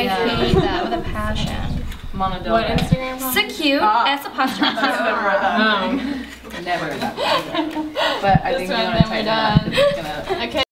hate that with a passion. Mono What Instagram? So cute. S apostrophe. Never that. But I think you're gonna type that. It's gonna. Okay.